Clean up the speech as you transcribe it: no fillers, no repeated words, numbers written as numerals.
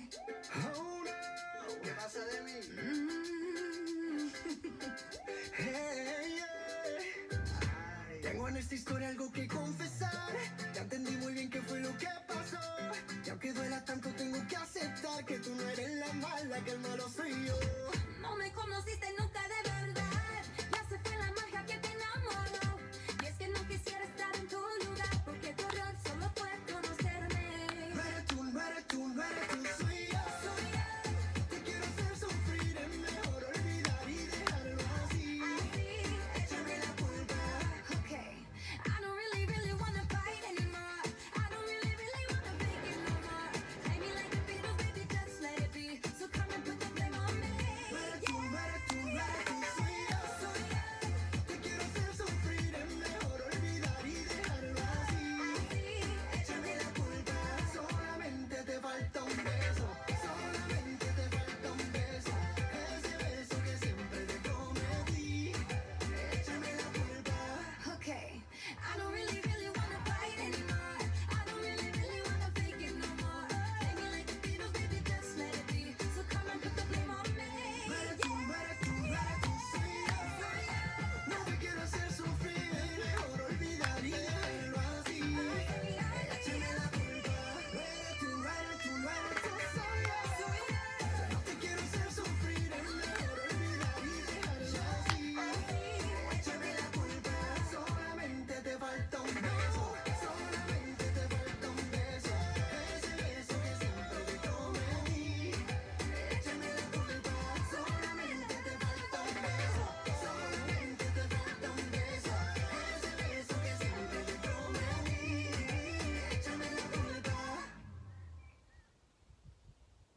Oh, no. ¿Qué pasa de mí? Hey, yeah. Ay. Tengo en esta historia algo que confesar. Ya entendí muy bien qué fue lo que pasó. Y aunque duela tanto, tengo que aceptar que tú no eres la mala, que el malo soy yo. No me conociste, no